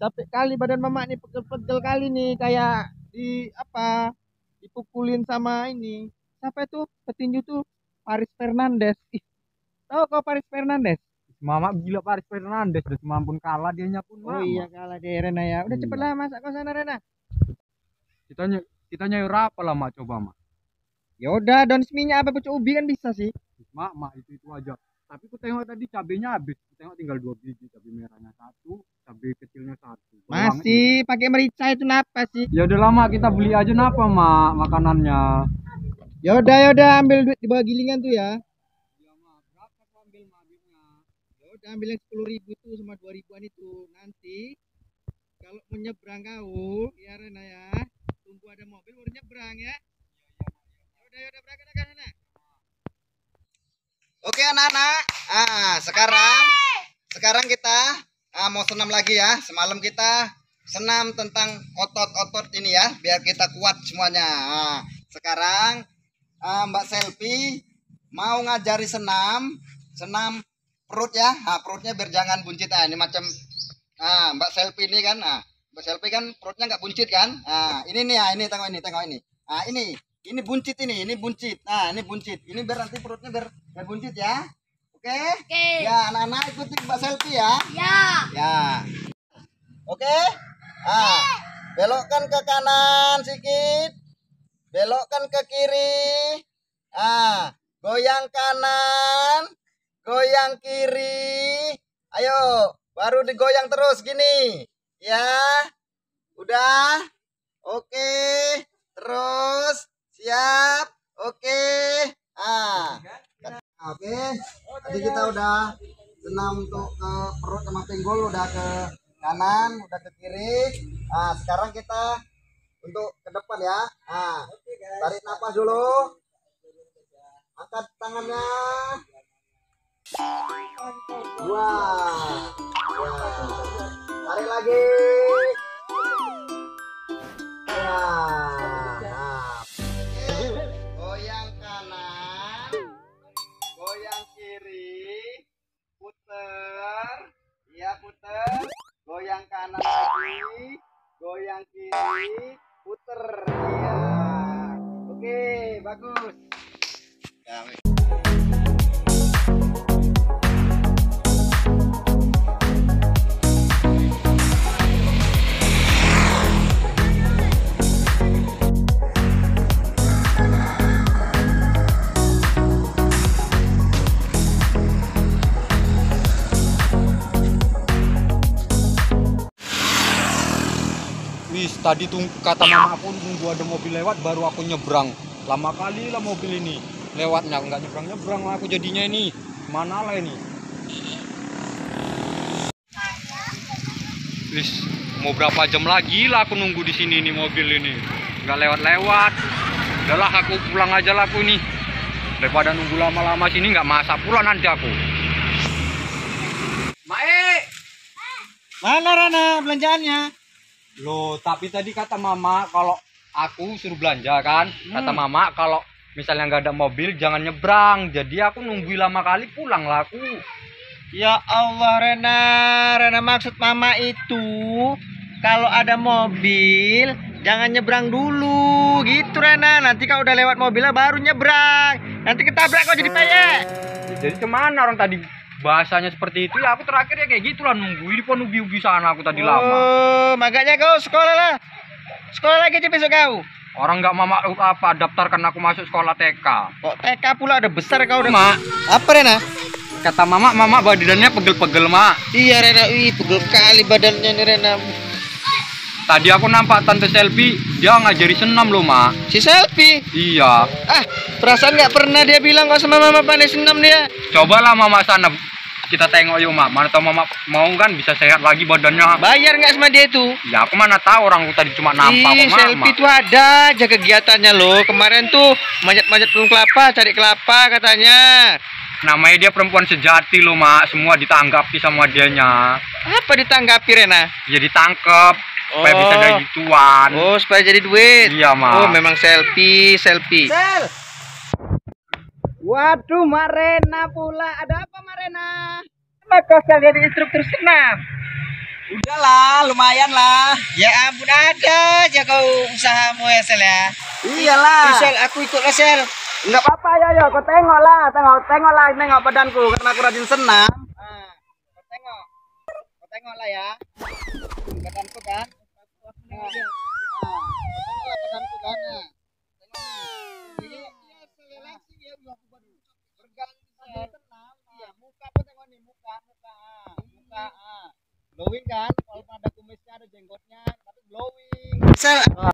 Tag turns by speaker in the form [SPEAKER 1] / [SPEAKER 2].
[SPEAKER 1] capek kali badan mama nih, pegel-pegel kali nih, kayak di apa? Dipukulin sama ini. Siapa itu? Petinju tuh Paris Fernandes. Ih, tahu kau Paris Fernandes?
[SPEAKER 2] Mama gila Paris Fernandes, udah cuma pun kalah dianya pun
[SPEAKER 1] Oh
[SPEAKER 2] mama.
[SPEAKER 1] iya kalah deh Rena ya. Udah
[SPEAKER 2] Iya.
[SPEAKER 1] cepetlah masak kau sana Rena.
[SPEAKER 2] Kita nyayur apa lah mak, coba mak.
[SPEAKER 1] Ya udah, daun seminya apa pucuk ubi kan bisa sih.
[SPEAKER 2] Mak itu aja. Tapi ku tengok tadi cabenya habis. Ku tengok tinggal 2 biji, cabai merahnya 1, cabai kecilnya 1.
[SPEAKER 1] Masih pakai merica itu napa sih?
[SPEAKER 2] Ya udah lama kita beli aja napa mak makanannya.
[SPEAKER 1] Ya udah ambil duit di bawah gilingan tuh ya.
[SPEAKER 2] Ya mak, berapa kau ambil mak duitnya?
[SPEAKER 1] Ya udah ambil yang 10.000 tuh sama 2 ribuan itu. Nanti kalau mau nyebrang kau, ya Rena ya, tunggu ada mobil baru nyebrang ya. Ya udah berangkat ke sana. Oke anak-anak, sekarang kita mau senam lagi ya. Semalam kita senam tentang otot-otot ini ya, biar kita kuat semuanya. Sekarang Mbak Selfie mau ngajari senam perut ya. Perutnya biar jangan buncit. Ini macam Mbak Selfie ini kan. Mbak Selfie kan perutnya nggak buncit kan. Ini nih ya, ini tengok ini. Ini buncit ini buncit. Ini buncit. Ini biar nanti perutnya biar buncit ya. Oke? Ya, anak-anak ikuti Mbak Selfie ya. Ya. Oke? Belokkan ke kanan sedikit. Belokkan ke kiri. Goyang kanan, goyang kiri. Ayo, baru digoyang terus gini. Ya. Udah? Oke. Terus siap. Oke. Oke. Tadi kita udah senam untuk ke perut sama pinggul, udah ke kanan, udah ke kiri. Sekarang kita untuk ke depan ya. Tarik napas dulu. Angkat tangannya. Wah. Tarik lagi. Goyang kanan, goyang kiri, puter, iya puter, goyang kanan lagi, goyang kiri, puter, iya. Oke, bagus.
[SPEAKER 2] Tadi tuh kata mama aku nunggu ada mobil lewat baru aku nyebrang. Lama kali lah mobil ini lewatnya, nggak nyebrang lah aku jadinya ini. Mana lah ini? Mau berapa jam lagi lah aku nunggu di sini nih mobil ini. Nggak lewat-lewat. Udahlah aku pulang aja lah aku ini. Daripada nunggu lama-lama sini nggak masak pula nanti aku. Mae,
[SPEAKER 1] mana Rana belanjaannya?
[SPEAKER 2] loh, tapi tadi kata mama kalau aku suruh belanja kan. Kata mama kalau misalnya nggak ada mobil jangan nyebrang. Jadi aku nungguin lama kali pulang lah aku.
[SPEAKER 1] Ya Allah Rena maksud mama itu kalau ada mobil jangan nyebrang dulu gitu Rena. Nanti kalau udah lewat mobilnya baru nyebrang. Nanti ketabrak kau jadi peyek.
[SPEAKER 2] Jadi kemana orang tadi bahasanya seperti itu ya, aku terakhir ya kayak gitulah nunggu di pohon ubi-ubi sana aku tadi lama.
[SPEAKER 1] Oh, makanya kau sekolah lah. Sekolah lagi aja besok kau.
[SPEAKER 2] Orang nggak mama apa daftarkan aku masuk sekolah TK.
[SPEAKER 1] Kok TK pula ada besar kau udah.
[SPEAKER 2] Mak,
[SPEAKER 1] apa Rena?
[SPEAKER 2] kata mama badannya pegel-pegel mak.
[SPEAKER 1] Iya Rena, pegel kali badannya nih Rena.
[SPEAKER 2] Tadi aku nampak tante Selfie dia ngajari senam loh mak.
[SPEAKER 1] Si Selfie?
[SPEAKER 2] Iya.
[SPEAKER 1] Perasaan nggak pernah dia bilang kok sama mama pandai senam dia.
[SPEAKER 2] Cobalah mama sana kita tengok yuk mak. Mana tahu mama mau kan bisa sehat lagi badannya.
[SPEAKER 1] Bayar nggak sama dia itu?
[SPEAKER 2] Ya aku mana tahu, orang tadi cuma nampak kok mama.
[SPEAKER 1] Selfie itu ada aja kegiatannya loh. Kemarin tuh manjat-manjat pohon kelapa, cari kelapa katanya.
[SPEAKER 2] Namanya dia perempuan sejati loh mak. Semua ditanggapi sama dianya.
[SPEAKER 1] Apa ditanggapi Rena?
[SPEAKER 2] Ya ditangkep supaya bisa jadi gituan.
[SPEAKER 1] Oh, supaya jadi duit.
[SPEAKER 2] Iya mak.
[SPEAKER 1] Oh memang selfie. Sel. Waduh, Mak Rena pula. Ada apa, Mak Rena? Kenapa kau jadi instruktur senam? Udahlah, lumayan lah.
[SPEAKER 3] Ya ampun, ada aja kau usahamu ya Sel ya.
[SPEAKER 1] Iyalah.
[SPEAKER 3] Sel, aku ikut lah Sel.
[SPEAKER 1] Enggak apa-apa ya, kau tengok badanku karena aku rajin senam. Ah, kau tengok lah ya. Badanku kan. Kau tengoklah badanku kan. Nah. Tengok nih. Berganti senam. Iya, muka pun tengok nih, muka. Glowing kan? Walaupun ada kumisnya, ada jenggotnya, tapi glowing.
[SPEAKER 3] Sel,